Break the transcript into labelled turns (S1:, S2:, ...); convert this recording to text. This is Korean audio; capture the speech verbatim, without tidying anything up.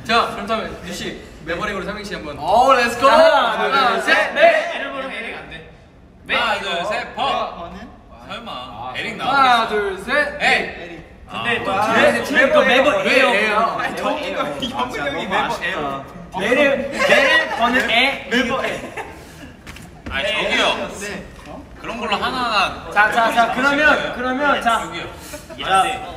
S1: 자, 그렇다면 유씨 메버릭으로 삼행시 한번.
S2: 오, 렛츠고.
S1: 하나, 둘, 셋, 넷.
S3: 에릭 버는 에릭 안 돼.
S4: 하나 둘 셋 버.
S3: 버는?
S4: 설마. 에릭
S1: 하나,
S4: 나오겠어.
S1: 둘, 셋.
S4: 에이.
S3: 근데 또
S1: 뒤에 또 매버 에요.
S3: 아니 정이가 영근 형이 매버 에요.
S2: 내를 내를 버는 애.
S3: 매버 에.
S4: 아 저기요. 그런 걸로 하나하나.
S2: 자, 자, 자, 그러면 그러면 자.
S4: 저기요.
S2: 자,